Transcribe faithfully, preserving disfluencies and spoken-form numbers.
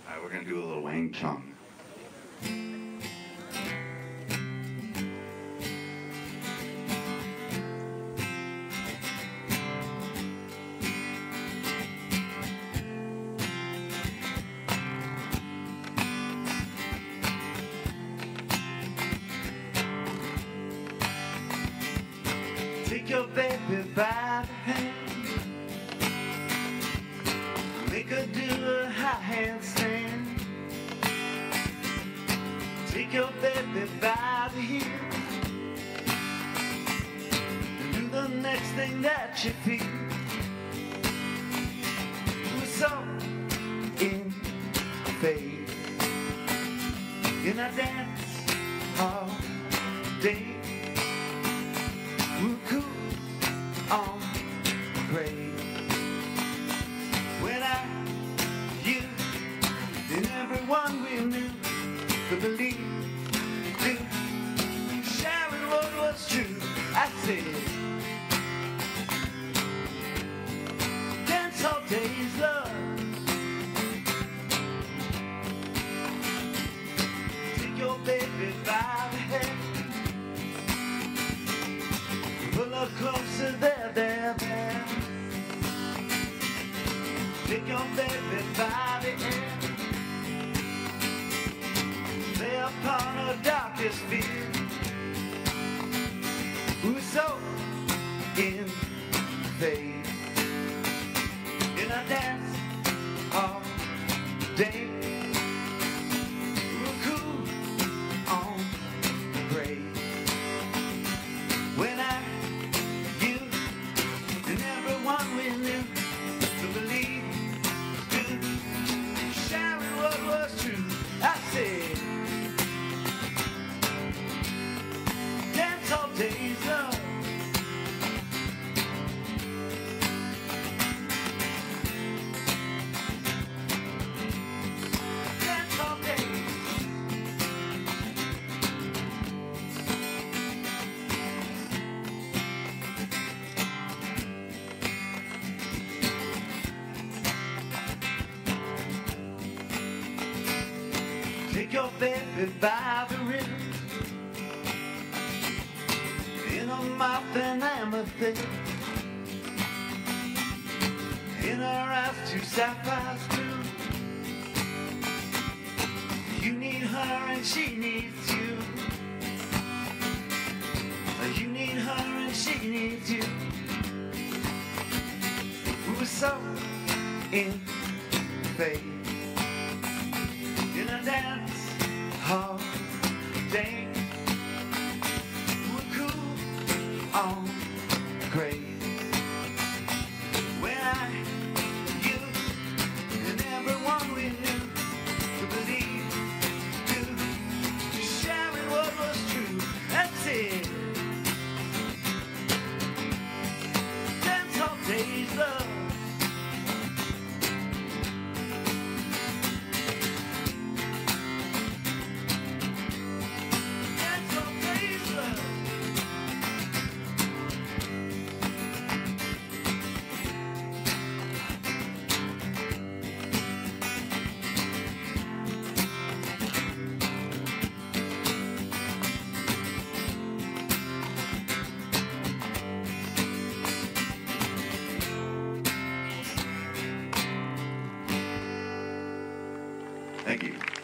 All right, we're gonna do a little Wang Chung. Take your baby by the hand, make her do a high handstand. Take your baby by the heel, and do the next thing that you feel. We're so in phase, in a dance all day. We're cool on grave. When I, you, and everyone we knew could believe, do, sharing what was true. I said, dance all days, love. Take your baby by the head, pull her closer, there, there, there. Take your baby by the hand, lay upon her darkest fear. We're so in phase, in a dance all day. We're cool on grave. When I, you, and everyone we knew to believe, to sharing what was true. I said, dance all days, love. Dance all days. Take your baby by the river, in her mouth an amethyst, in her eyes two sapphires blue. You need her and she needs you. You need her and she needs you. We were so in phase, in a dance all day. We're cool on grave. When I, you, and everyone we knew to believe, to sharing what was true. That's it. Dance all days, love. Thank you.